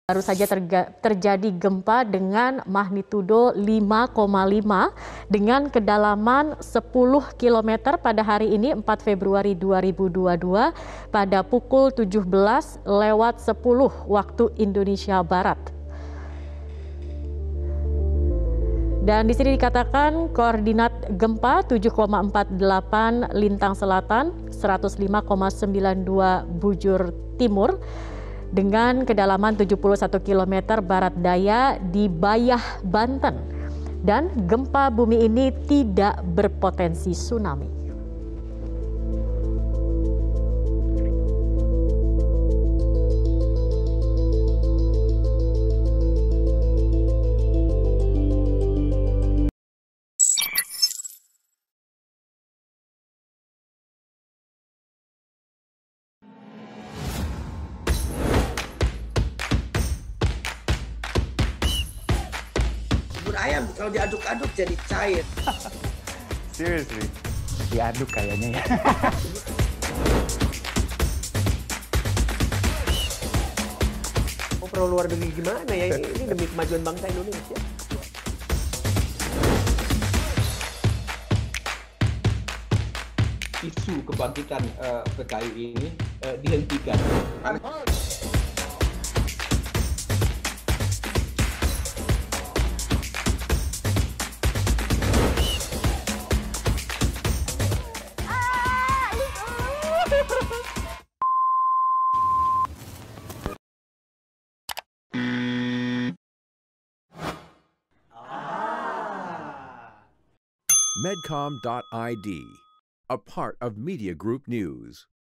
Baru saja terjadi gempa dengan magnitudo 5,5 dengan kedalaman 10 km pada hari ini 4 Februari 2022 pada pukul 17.10 waktu Indonesia Barat. Dan di sini dikatakan koordinat gempa 7,48 lintang selatan, 105,92 bujur timur, dengan kedalaman 71 km barat daya di Bayah, Banten. Dan gempa bumi ini tidak berpotensi tsunami. Ayam kalau diaduk-aduk jadi cair. Seriously, diaduk kayaknya ya. Perlu luar negeri gimana ya? Ini demi kemajuan bangsa Indonesia. Isu kebangkitan PKI ini dihentikan. Medcom.id, a part of Media Group News.